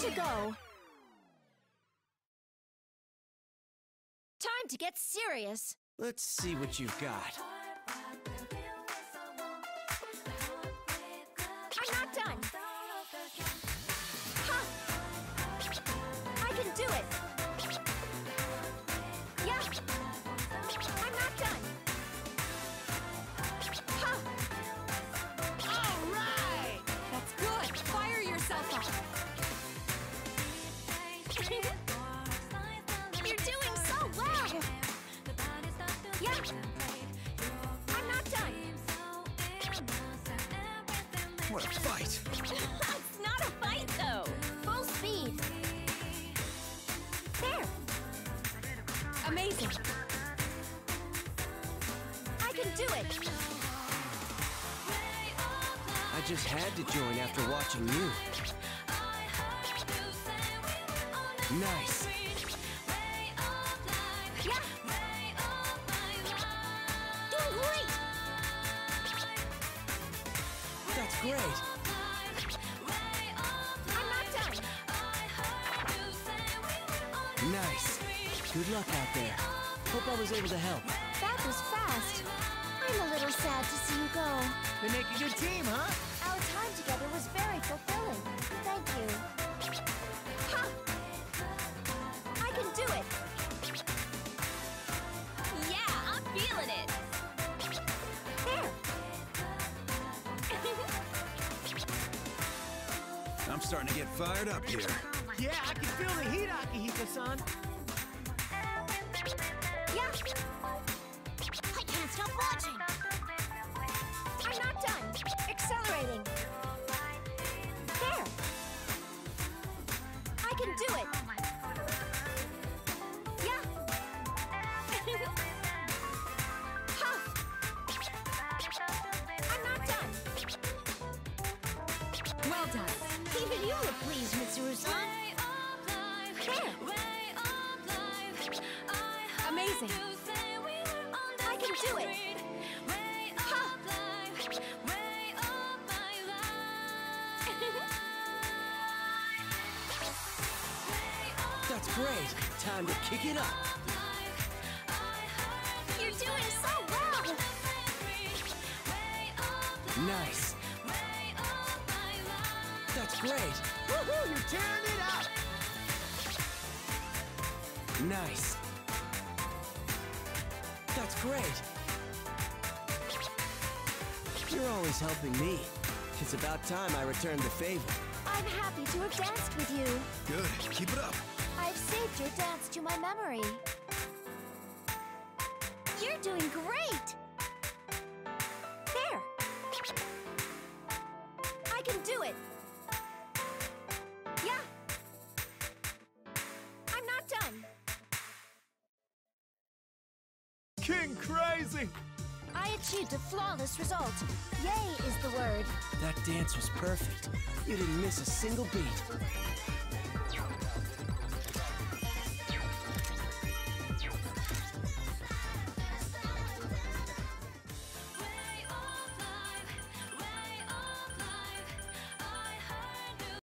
to go. Time to get serious. Let's see what you've got. I'm not done. Ha! I can do it. Yeah. I'm not done. Ha! All right! That's good. Fire yourself up. You're doing so well. Yeah. I'm not done. What a fight! It's not a fight, though. Full speed. There. Amazing. I can do it. I just had to join after watching you. Nice. Yeah. Doing great. That's great. I'm not done. Nice. Good luck out there. Hope I was able to help. That was fast. I'm a little sad to see you go. They make a good team, huh? Our time together was very fulfilling. Thank you. Ha! I can do it. Yeah, I'm feeling it. There. I'm starting to get fired up here. Yeah, I can feel the heat, Akihiko-san. Yeah. I can't stop watching. I'm not done. Accelerating. There. I can do it. Yeah. Ha. I'm not done. Well done. Even you look pleased, Mitsuru-san. There. Amazing. I can do it. Ha. That's great. Time to kick it up. You're doing so well. Nice. That's great. Woohoo, you're tearing it up! Nice. That's great. You're always helping me. It's about time I returned the favor. I'm happy to have danced with you. Good. Keep it up. I've saved your dance to my memory. You're doing great! There! I can do it! Yeah! I'm not done! King Crazy! I achieved a flawless result. Yay is the word. That dance was perfect. You didn't miss a single beat.